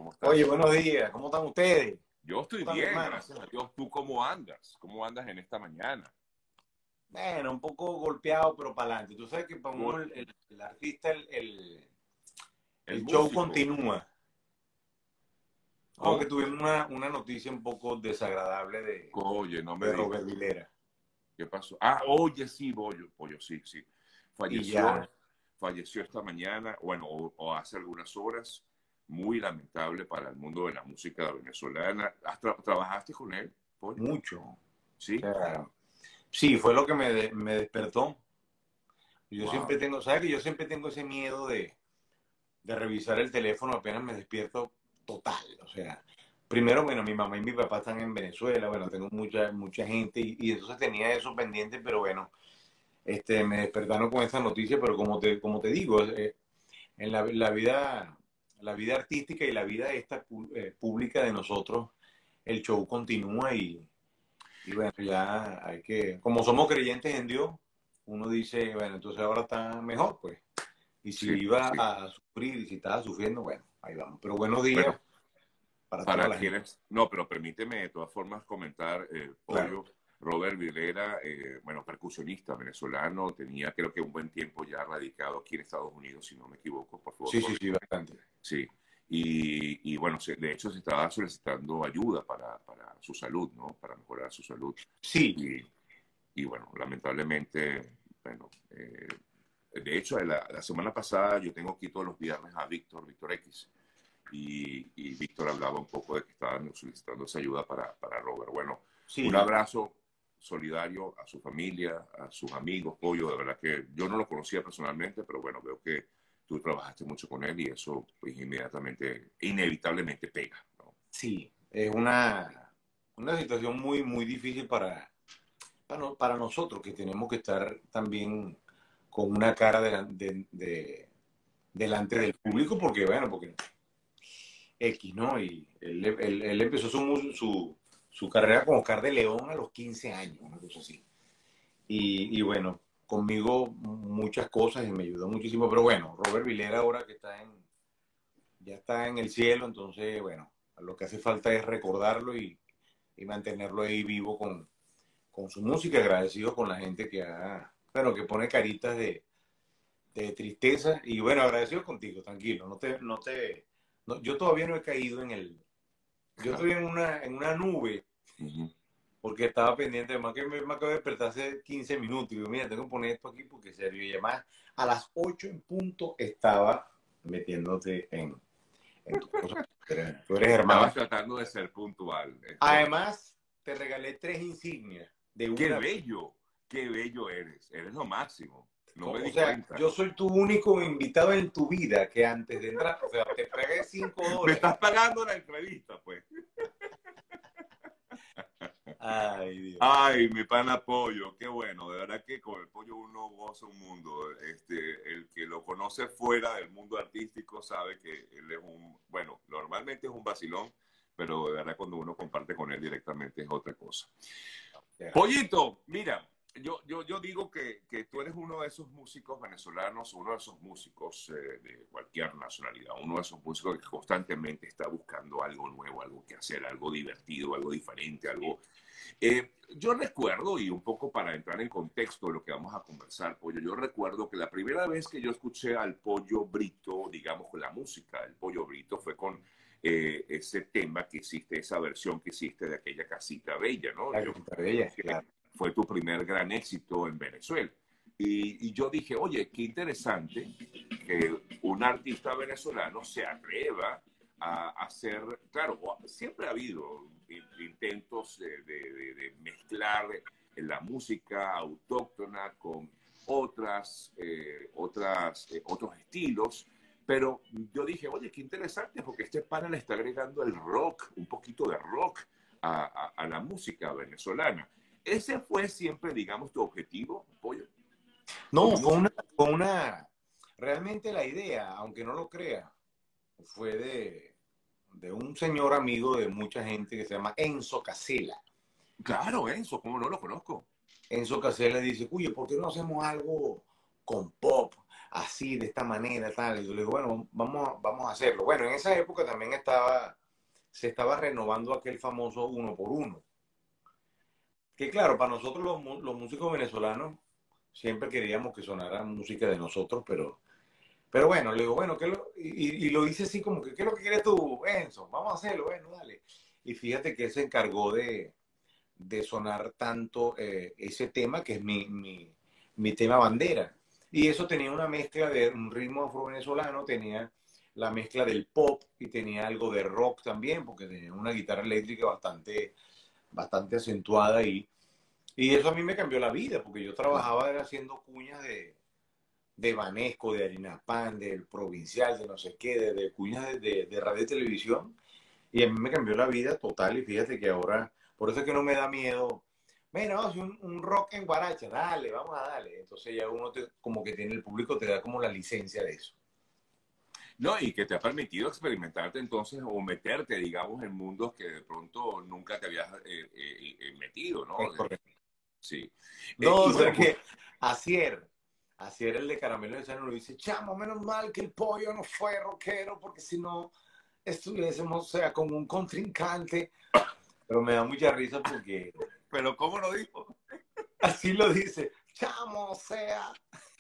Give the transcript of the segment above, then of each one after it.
¿Cómo Oye, estás? buenos días, ¿cómo están ustedes? Yo estoy ¿Cómo están, bien, hermano? gracias a Dios. ¿Tú cómo andas? ¿Cómo andas en esta mañana? Bueno, un poco golpeado, pero para adelante. Tú sabes que para uno, Gol- el artista, El el show músico. continúa. Aunque ¿Cómo? tuvimos una noticia un poco desagradable Oye, no me de Robert digas. Vilera. ¿Qué pasó? Ah, oye, sí, Pollo, sí, sí. Y Falleció, ya, falleció esta mañana, bueno, o hace algunas horas. Muy lamentable para el mundo de la música venezolana. ¿Trabajaste con él, Pollo? mucho. O Sí. sea, sí, fue lo que me despertó. Yo siempre Wow. tengo, ¿sabes que yo siempre tengo ese miedo de revisar el teléfono apenas me despierto total? O sea, primero, bueno, mi mamá y mi papá están en Venezuela, bueno, tengo mucha gente y entonces tenía eso pendiente, pero bueno, me despertaron con esa noticia, pero como te digo, en la vida artística y la vida esta pública de nosotros, el show continúa y bueno, ya hay que, como somos creyentes en Dios, uno dice, bueno, entonces ahora está mejor, pues. Y si Sí, iba sí. a sufrir y si estaba sufriendo, bueno, ahí vamos. Pero buenos días Bueno, para toda para la gente. quienes, no, pero permíteme de todas formas comentar, Claro. Pollo, Robert Vilera, bueno, percusionista venezolano, tenía creo que un buen tiempo ya radicado aquí en Estados Unidos, si no me equivoco, por favor, Sí, sí, sí, corrígeme. bastante. Sí, y bueno, de hecho se estaba solicitando ayuda para su salud, ¿no? Para mejorar su salud. Sí, Y, y bueno, lamentablemente, bueno, de hecho, la semana pasada yo tengo aquí todos los viernes a Víctor X, y Víctor hablaba un poco de que estaban solicitando esa ayuda para Robert. Bueno, un sí. abrazo solidario a su familia, a sus amigos, Pollo, de verdad que yo no lo conocía personalmente, pero bueno, veo que tú trabajaste mucho con él y eso pues inmediatamente, inevitablemente pega, ¿no? Sí, es una situación muy, muy difícil para nosotros que tenemos que estar también con una cara delante del público, porque bueno, porque X, ¿no? Y él empezó su carrera con Oscar de León a los 15 años, una cosa así. Y bueno, conmigo muchas cosas y me ayudó muchísimo. Pero bueno, Robert Vilera ahora que ya está en el cielo, entonces bueno, lo que hace falta es recordarlo y mantenerlo ahí vivo con su música, agradecido con la gente bueno, que pone caritas de tristeza y bueno, agradecido contigo, tranquilo, yo todavía no he caído yo estoy en una nube Ujú. porque estaba pendiente, además que me acabo de despertar hace 15 minutos y digo, mira, tengo que poner esto aquí porque serio, y además a las 8 en punto estaba metiéndote en tus cosas. Tú eres hermano. Estabas tratando de ser puntual, es correcto. Además, te regalé 3 insignias de una vez. Qué bello eres, eres lo máximo, no me O di sea, cuenta. yo soy tu único invitado en tu vida que antes de entrar, o sea, te pagué 5 Me dólares. estás pagando la entrevista, pues. Ay, Dios. Ay, mi pana Pollo, qué bueno, de verdad que con el Pollo uno goza un mundo. El que lo conoce fuera del mundo artístico sabe que él es bueno, normalmente es un vacilón, pero de verdad cuando uno comparte con él directamente es otra cosa. Pollito, mira, yo digo que tú eres uno de esos músicos venezolanos, uno de esos músicos de cualquier nacionalidad, uno de esos músicos que constantemente está buscando algo nuevo, algo que hacer, algo divertido, algo diferente, algo... yo recuerdo, y un poco para entrar en contexto de lo que vamos a conversar, Pollo, yo recuerdo que la primera vez que yo escuché al Pollo Brito, digamos, con la música del Pollo Brito, fue con ese tema que hiciste, esa versión que hiciste de aquella casita bella, ¿no? La Yo cosita creo bella, que claro. fue tu primer gran éxito en Venezuela. Y yo dije, oye, qué interesante que un artista venezolano se atreva a hacer, claro, siempre ha habido intentos de mezclar la música autóctona con otros estilos, pero yo dije, oye, qué interesante, porque este pana le está agregando el rock, un poquito de rock a la música venezolana. ¿Ese fue siempre, digamos, tu objetivo, Pollo, No, como músico? realmente la idea, aunque no lo crea, fue de un señor amigo de mucha gente que se llama Enzo Casella. Claro, Enzo, ¿cómo no lo conozco? Enzo Casella dice, oye, ¿por qué no hacemos algo con pop? así, de esta manera, tal. Y yo le digo, bueno, vamos a hacerlo. Bueno, en esa época también se estaba renovando aquel famoso uno por uno. Que claro, para nosotros los músicos venezolanos siempre queríamos que sonara música de nosotros, pero bueno, le digo, bueno, y lo hice así como que, ¿qué es lo que quieres tú, Enzo? Vamos a hacerlo, bueno, dale. Y fíjate que él se encargó de sonar tanto ese tema, que es mi tema bandera. Y eso tenía una mezcla de un ritmo afro-venezolano, tenía la mezcla del pop y tenía algo de rock también, porque tenía una guitarra eléctrica bastante acentuada y eso a mí me cambió la vida, porque yo trabajaba era haciendo cuñas de Banesco, de Harina Pan, del Provincial, de no sé qué, de cuñas de radio y televisión, y a mí me cambió la vida total, y fíjate que ahora, por eso es que no me da miedo. Bueno, vamos a hacer un rock en guaracha, dale, vamos a darle. Entonces ya uno como que tiene el público, te da como la licencia de eso. No, y que te ha permitido experimentarte entonces o meterte, digamos, en mundos que de pronto nunca te habías metido, ¿no? Es correcto. Sí. No, Y o sea bueno, que Asier el de Caramelo de Sano, lo dice, chamo, menos mal que el pollo no fue rockero, porque si no estuviésemos, o sea, como un contrincante. Pero me da mucha risa porque pero ¿cómo lo dijo? así lo dice, chamo, o sea.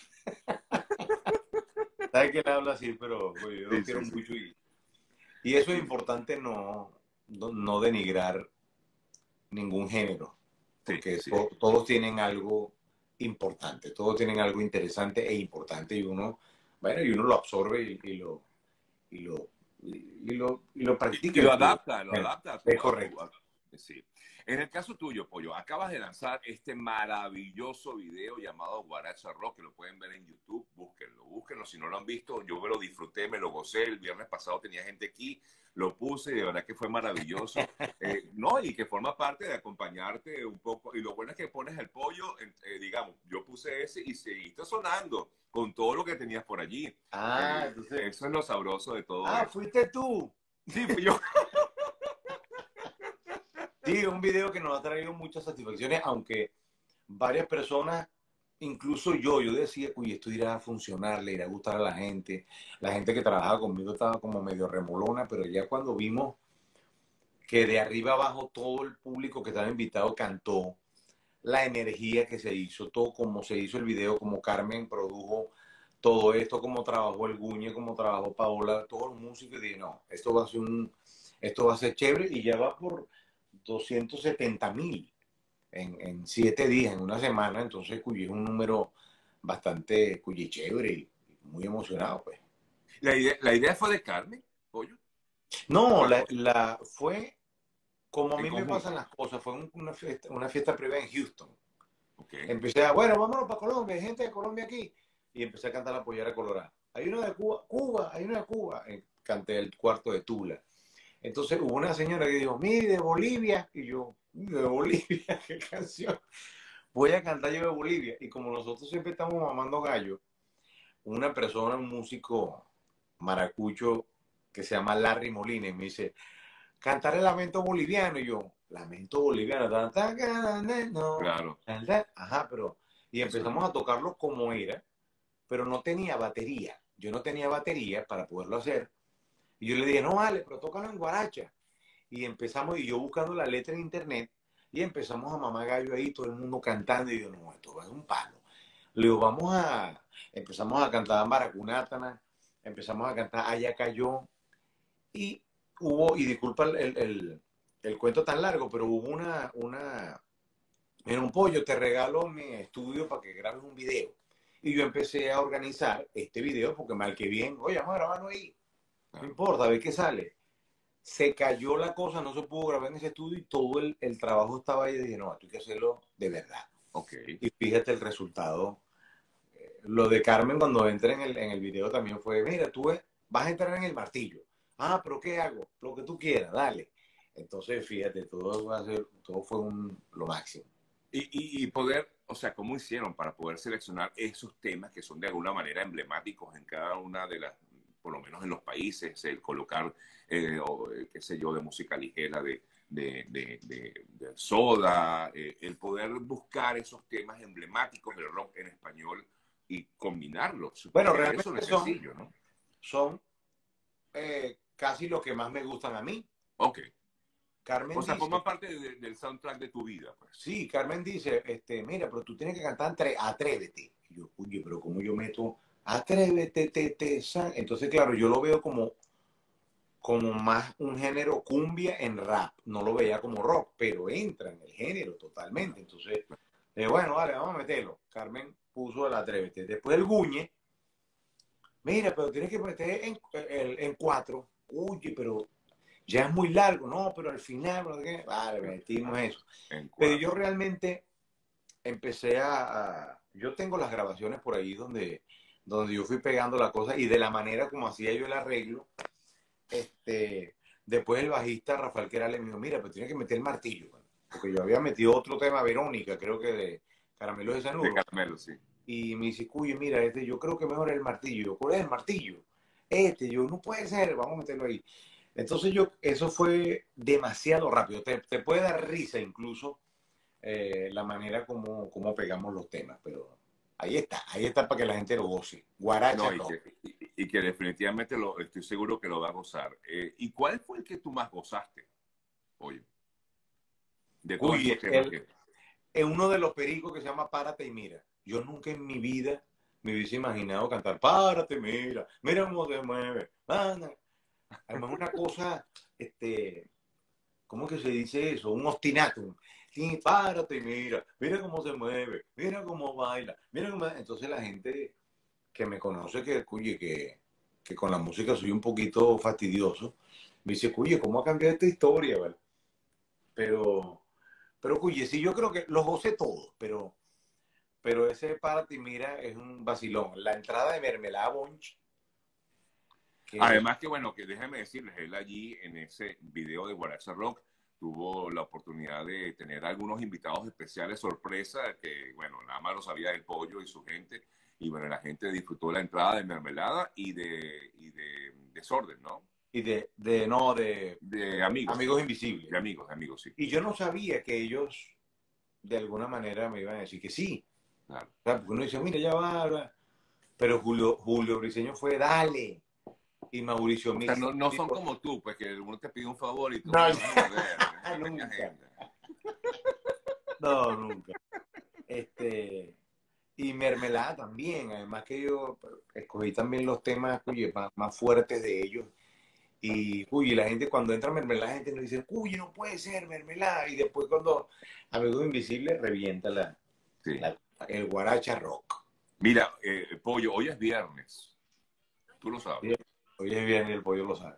¿Sabes que él habla así? Pero pues, yo lo Sí, quiero sí, sí. mucho y eso es Sí, importante no denigrar ningún género, sí, porque sí. todos tienen algo importante, todos tienen algo interesante e importante y uno, bueno, y uno lo absorbe y lo, y lo Y practica en tu... lo adapta Es correcto. sí. En el caso tuyo, Pollo, acabas de lanzar este maravilloso video llamado Guaracha Rock, que lo pueden ver en YouTube, búsquenlo, si no lo han visto, yo me lo disfruté, me lo gocé, el viernes pasado tenía gente aquí, lo puse y de verdad que fue maravilloso, no, y que forma parte de acompañarte un poco, y lo bueno es que pones el pollo, digamos, yo puse ese y seguiste sonando con todo lo que tenías por allí. Entonces, Eso es lo sabroso de todo esto. fuiste tú. Sí, fui yo. Sí, un video que nos ha traído muchas satisfacciones, aunque varias personas, incluso yo decía, uy, esto irá a funcionar, le irá a gustar a la gente. La gente que trabajaba conmigo estaba como medio remolona, pero ya cuando vimos que de arriba abajo todo el público que estaba invitado cantó, la energía que se hizo, todo como se hizo el video, como Carmen produjo todo esto, como trabajó el Guñe, como trabajó Paola, todos los músicos, y dije, no, esto va a ser chévere y ya va por 270,000 en 7 días, en una semana, entonces Cuyi es un número bastante Cuyi chévere y muy emocionado, pues. La idea fue de Carmen, Pollo, No, o fue como a en mí me pasan conjunto. las cosas, fue una fiesta privada en Houston. Ok, Empecé a, bueno, vámonos para Colombia, hay gente de Colombia aquí. Y empecé a cantar la pollera colorada. Hay uno de Cuba, Cuba, hay uno de Cuba. Canté el cuarto de Tula. Entonces hubo una señora que dijo, mire, de Bolivia. Y yo, de Bolivia, ¿qué canción? Voy a cantar yo de Bolivia. Y como nosotros siempre estamos mamando gallo, una persona, un músico maracucho que se llama Larry Molina, y me dice, cantar el lamento boliviano. Y yo, lamento boliviano. No, claro, ajá, pero... Y eso empezamos a tocarlo como era, pero no tenía batería. Yo no tenía batería para poderlo hacer. Y yo le dije, no vale, pero tócalo en guaracha. Y empezamos, y yo buscando la letra en internet, y empezamos a mamar gallo ahí, todo el mundo cantando, y yo, no, esto va a ser un palo. Le digo, empezamos a cantar Maracunátana, empezamos a cantar Allá Cayó, y y disculpa el cuento tan largo, pero hubo en un pollo, te regalo mi estudio para que grabes un video. Y yo empecé a organizar este video porque mal que bien, oye, vamos a grabarlo ahí. No claro. importa, a ver qué sale. Se cayó la cosa, no se pudo grabar en ese estudio y todo el trabajo estaba ahí. Y dije, no, esto hay que hacerlo de verdad. Ok. Y fíjate el resultado. Lo de Carmen cuando entré en el video también fue, mira, vas a entrar en el martillo. Ah, pero ¿qué hago? Lo que tú quieras, dale. Entonces, fíjate, todo fue lo máximo. Y poder, o sea, ¿cómo hicieron para poder seleccionar esos temas que son de alguna manera emblemáticos en cada una de las, por lo menos en los países, el colocar, qué sé yo, de música ligera, de Soda, el poder buscar esos temas emblemáticos del rock en español y combinarlos, Bueno, porque eso no realmente es sencillo, ¿no? son casi los que más me gustan a mí. Ok. O Carmen sea, forma dice, parte del soundtrack de tu vida, pues. sí, Carmen dice, mira, pero tú tienes que cantar Atrévete. Y yo, oye, pero ¿cómo yo meto Atrévete, Entonces, claro, yo lo veo como más un género cumbia en rap. No lo veía como rock, pero entra en el género totalmente. Entonces, bueno, vale, vamos a meterlo. Carmen puso el Atrévete. Después el Guñe, mira, pero tienes que meter en cuatro. Oye, pero ya es muy largo, no, pero al final, no sé qué. Vale, metimos eso. En Pero yo cuatro. realmente empecé yo tengo las grabaciones por ahí donde yo fui pegando la cosa y de la manera como hacía yo el arreglo, después el bajista Rafael Querales me dijo, mira, pero tienes que meter el martillo, man. Porque yo había metido otro tema, Verónica, creo que de Caramelos de De Cianuro, caramelo, sí. y me dice, cuyo, mira, yo creo que mejor es el martillo. Yo, ¿cuál es el martillo? Yo, no puede ser, vamos a meterlo ahí. Entonces eso fue demasiado rápido, te puede dar risa incluso la manera como pegamos los temas, pero ahí está para que la gente lo goce. Guaracha No, rock. y que definitivamente estoy seguro que lo va a gozar. ¿Y cuál fue el que tú más gozaste? Oye, de todos esos Cuye, temas que... es uno de los pericos que se llama Párate y Mira. Yo nunca en mi vida me hubiese imaginado cantar Párate, mira, mira cómo se mueve. Anda. Además, una cosa, ¿cómo que se dice eso? Un ostinato. Sí, párate y mira, mira cómo se mueve, mira cómo baila, mira cómo... Entonces la gente que me conoce que con la música soy un poquito fastidioso, me dice, cuye, ¿cómo ha cambiado esta historia? ¿Vale? Pero, cuye, sí, yo creo que los gocé todos, pero ese Párate y Mira es un vacilón. La entrada de Mermelada Bonch, que Además que, bueno, que déjame decirles, él allí en ese video de Guaracha Rock tuvo la oportunidad de tener algunos invitados especiales, sorpresa, que, bueno, nada más lo sabía del pollo y su gente. Y bueno, la gente disfrutó la entrada de Mermelada y de Desorden, ¿no? y De amigos, Amigos Invisibles. de amigos, sí. Y yo no sabía que ellos de alguna manera me iban a decir que sí. Claro. O sea, porque uno dice, mira, ya va. Pero Julio Briseño fue, dale. Y Mauricio O sea, Mix no son dijo, como tú, pues que uno te pide un favor y tú, no, bueno, déjame ver mi nunca. agenda. No, nunca. Y Mermelada también, además que yo escogí también los temas cuye, más fuertes de ellos. Y uy, la gente cuando entra Mermelada, la gente nos dice, uy, no puede ser Mermelada. Y después cuando Amigos Invisibles revienta Sí. el guaracha rock. Mira, Pollo, hoy es viernes, tú lo Hoy sabes. hoy es viernes y el pollo lo sabe.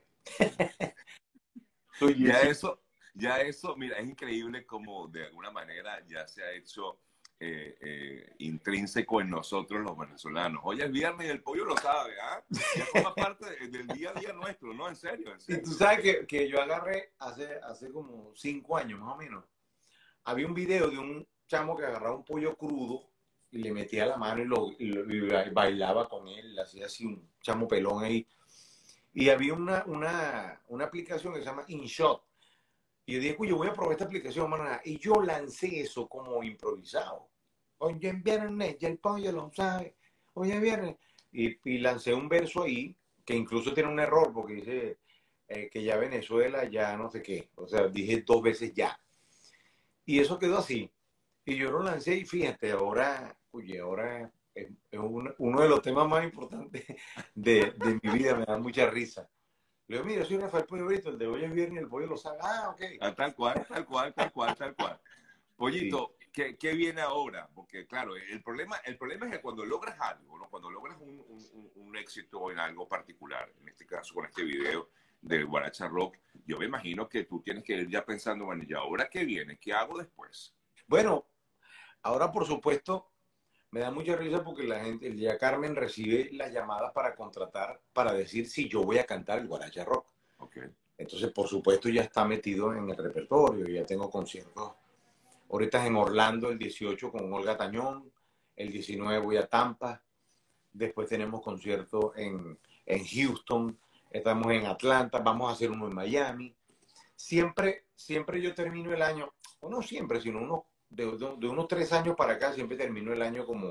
Oye, Ya sí. eso, ya eso, mira, es increíble como de alguna manera ya se ha hecho intrínseco en nosotros los venezolanos. Hoy es viernes y el pollo lo sabe, ¿ah? Ya forma parte del día a día nuestro, ¿no? En serio, en Y tú serio. sabes que yo agarré hace como 5 años más o menos. Había un video de un chamo que agarraba un pollo crudo y le metía la mano y bailaba con él, hacía así un chamo pelón ahí. Y había una aplicación que se llama InShot. Y yo dije, yo voy a probar esta aplicación, maná. Y yo lancé eso como improvisado. Hoy es viernes, ya el pollo lo sabe. Hoy es viernes. Y lancé un verso ahí que incluso tiene un error porque dice que ya Venezuela, ya no sé qué. O sea, dije 2 veces ya. Y eso quedó así. Y yo lo lancé y fíjate, ahora es uno de los temas más importantes de mi vida, me da mucha risa. Le digo, mira, soy Rafael Pollo Brito, el de hoy es viernes y el pollo lo sabe. Ah, ok. Ah, tal cual, tal cual, tal cual, tal cual. Sí. Pollito, ¿qué viene ahora? Porque, claro, el problema es que cuando logras algo, ¿no? Cuando logras un éxito en algo particular, en este caso con este video del Guaracha Rock, yo me imagino que tú tienes que ir ya pensando, bueno, ¿y ahora qué viene? ¿Qué hago después? Bueno, ahora por supuesto me da mucha risa porque la gente, el día Carmen recibe las llamadas para contratar, para decir si yo voy a cantar el Guaracha Rock. Ok. Entonces, por supuesto, ya está metido en el repertorio, ya tengo conciertos. Ahorita es en Orlando el 18 con Olga Tañón, el 19 voy a Tampa, después tenemos conciertos en Houston, estamos en Atlanta, vamos a hacer uno en Miami. Siempre yo termino el año, o no siempre, sino de unos 3 años para acá, siempre termino el año como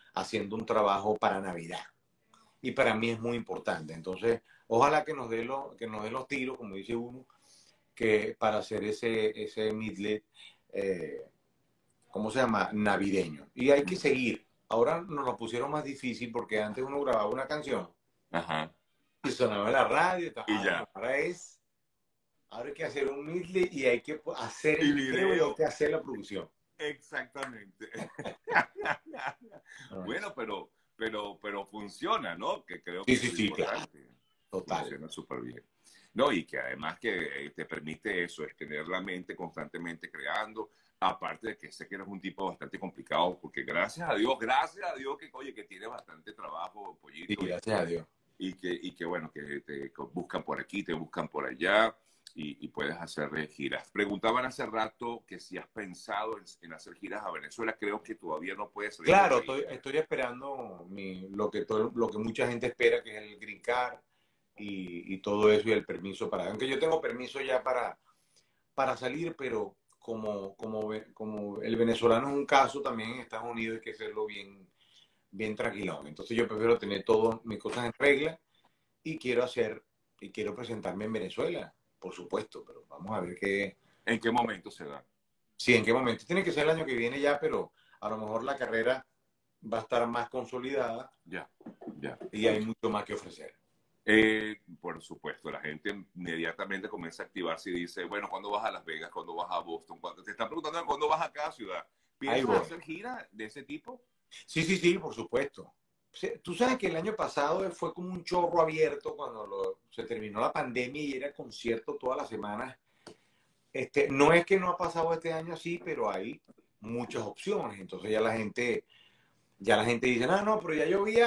haciendo un trabajo para Navidad. Y para mí es muy importante. Entonces, ojalá que nos dé los tiros, como dice uno, que para hacer ese midlet, ¿cómo se llama? Navideño. Y hay que seguir. Ahora nos lo pusieron más difícil porque antes uno grababa una canción Ajá. y sonaba en la radio. Y tal. Y No, ya. ahora hay que hacer un midlet y hay que hacer Y el video y hay video. que hacer la producción. Exactamente. No, Bueno, pero funciona, ¿no? Que creo sí, que es sí, lo sí, claro, importante. total. Funciona súper bien. No, y que además que te permite eso, es tener la mente constantemente creando, aparte de que sé que eres un tipo bastante complicado, porque gracias a Dios que, oye, que tiene bastante trabajo, Sí, Pollito, gracias a Dios. y que bueno, que te buscan por aquí, te buscan por allá, y puedes hacer giras. Preguntaban hace rato que si has pensado en hacer giras a Venezuela, creo que todavía no puedes salir del Claro, país. estoy esperando lo que mucha gente espera, que es el green card y todo eso y el permiso aunque yo tengo permiso ya para salir, pero como el venezolano es un caso también en Estados Unidos, hay que hacerlo bien, bien tranquilón. Entonces yo prefiero tener todas mis cosas en regla y quiero presentarme en Venezuela, por supuesto, pero vamos a ver ¿En qué momento se da? sí, en qué momento. Tiene que ser el año que viene ya, pero a lo mejor la carrera va a estar más consolidada Ya, ya. y hay mucho más que ofrecer. Por supuesto, la gente inmediatamente comienza a activarse y dice, bueno, ¿cuándo vas a Las Vegas? ¿Cuándo vas a Boston? Te están preguntando cuándo vas a cada ciudad. Ahí ¿Piensas voy. hacer gira de ese tipo? Sí, sí, sí, por supuesto. Tú sabes que el año pasado fue como un chorro abierto cuando se terminó la pandemia y era concierto todas las semanas. No es que no ha pasado este año así, pero hay muchas opciones. Entonces ya la gente dice, no, no, pero ya yo vi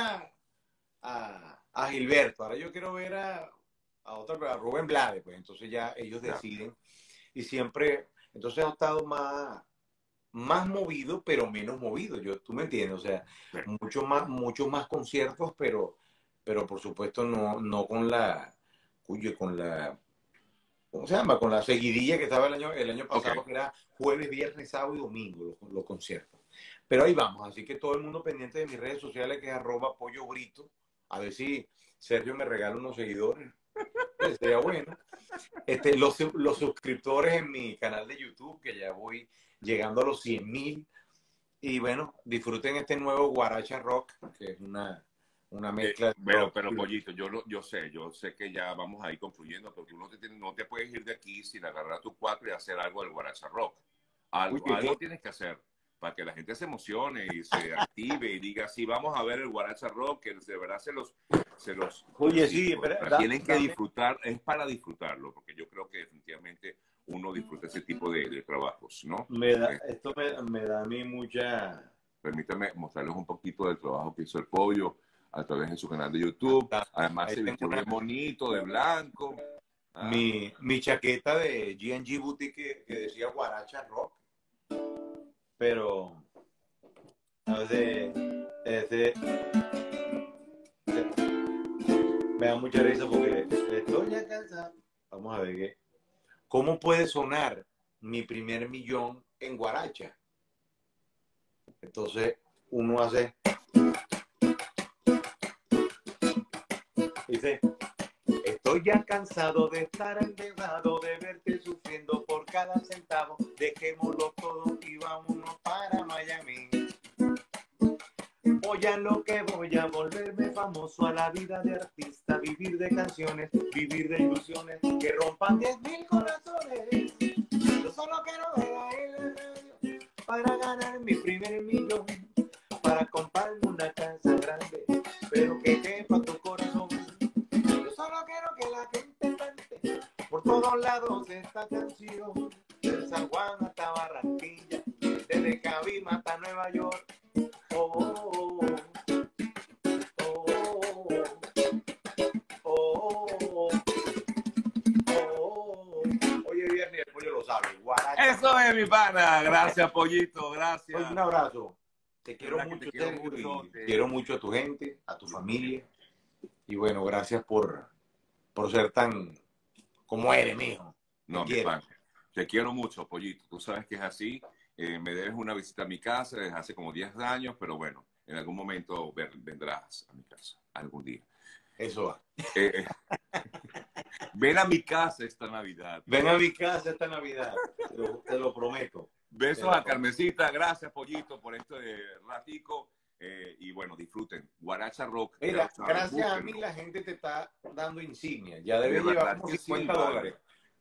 a Gilberto, ahora yo quiero ver a Rubén Blades, pues entonces ya ellos Ya. deciden y siempre, entonces ha estado más movido, pero menos movido. Tú me entiendes, o sea, Sí. muchos más conciertos, pero por supuesto no con la, ¿cómo se llama? Con la seguidilla que estaba el año Ok. pasado, que era jueves, viernes, sábado y domingo los conciertos. Pero ahí vamos, así que todo el mundo pendiente de mis redes sociales, que es @pollobrito, a ver si Sergio me regala unos seguidores. Sería bueno. Los suscriptores en mi canal de YouTube, que ya voy llegando a los 100,000. Y bueno, disfruten este nuevo Guaracha Rock, que es una mezcla de Bueno, rock. pero Pollito, yo sé que ya vamos a ir concluyendo, porque no te puedes ir de aquí sin agarrar tu cuatro y hacer algo del Guaracha Rock. Algo, Oye, algo tienes que hacer para que la gente se emocione y se active y diga, sí, vamos a ver el Guaracha Rock, que de verdad se los oye, sí, insisto, tienen que disfrutar, es para disfrutarlo, porque yo creo que definitivamente uno disfruta ese tipo de trabajos, ¿no? esto me da a mí mucha... Permítame mostrarles un poquito del trabajo que hizo el pollo a través de su canal de YouTube. Además Ahí se tengo vistió bien bonito, de blanco. ¿Ah? mi chaqueta de G&G Boutique que decía Guaracha Rock, pero a veces me da mucha risa porque estoy ya cansado. Vamos a ver cómo puede sonar mi primer millón en Guaracha. Entonces uno hace, dice, estoy ya cansado de estar endeudado, de verte sufriendo por cada centavo. Dejémoslo todo y vámonos para Miami. Voy a lo que voy a volverme famoso, a la vida de artista, vivir de canciones, vivir de ilusiones que rompan 10,000 corazones. Yo solo quiero ver a él en la radio para ganar mi primer millón, para comprarme una casa grande, pero que quepa tu corazón. Yo solo quiero que la gente cante por todos lados esta canción, de San Juan hasta Barranquilla, desde Cabima hasta Nueva York. Oh, oh, oh, oh, oh. Oye, viernes el pollo lo sabe. Guaracha. Eso es, mi pana. Gracias, Pollito. Gracias. Un abrazo. Te De quiero verdad que mucho, te quiero Sergio, mucho. y quiero mucho a tu gente, a tu familia. Y bueno, gracias por ser tan como eres, mijo. Te No, mi quiero. pana. Te quiero mucho, Pollito. Tú sabes que es así. Me debes una visita a mi casa desde hace como 10 años, pero bueno, en algún momento vendrás a mi casa, algún día. Eso va. Eh, ven a mi casa esta Navidad. Ven a mi casa esta Navidad, te lo prometo. Besos a Carmencita, gracias Pollito por este ratico. Y bueno, disfruten. Guaracha Rock. Mira, sabes, gracias a mí búsquenlo. la gente te está dando insignia. Ya debes De llevar verdad como que sí, $50.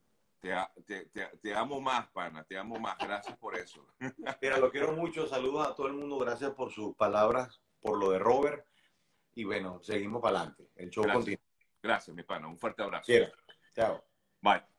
te amo más, pana, te amo más. Gracias por eso. Mira, lo quiero mucho. Saludos a todo el mundo. Gracias por sus palabras, por lo de Robert. Y bueno, seguimos para adelante. El show Gracias. continúa. Gracias, mi pana. Un fuerte abrazo. Quiero. Chao. Bye.